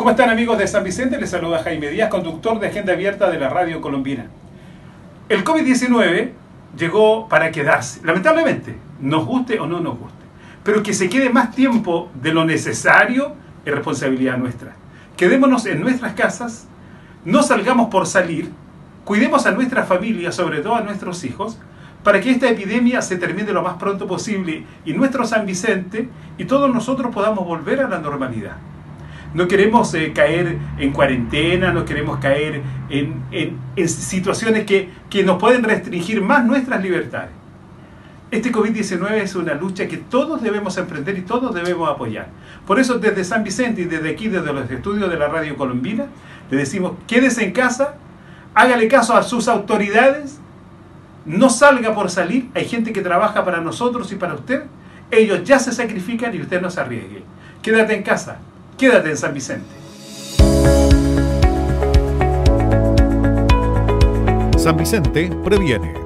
¿Cómo están, amigos de San Vicente? Les saluda Jaime Díaz, conductor de Agenda Abierta de la Radio Colombina. El COVID-19 llegó para quedarse, lamentablemente, nos guste o no nos guste. Pero que se quede más tiempo de lo necesario es responsabilidad nuestra. Quedémonos en nuestras casas, no salgamos por salir, cuidemos a nuestra familia, sobre todo a nuestros hijos, para que esta epidemia se termine lo más pronto posible y nuestro San Vicente y todos nosotros podamos volver a la normalidad. No queremos caer en cuarentena, no queremos caer en situaciones que nos pueden restringir más nuestras libertades. Este COVID-19 es una lucha que todos debemos emprender y todos debemos apoyar. Por eso desde San Vicente y desde aquí, desde los estudios de la Radio Colombina, le decimos, quédese en casa, hágale caso a sus autoridades, no salga por salir, hay gente que trabaja para nosotros y para usted, ellos ya se sacrifican y usted no se arriesgue. Quédate en casa. Quédate en San Vicente. San Vicente previene.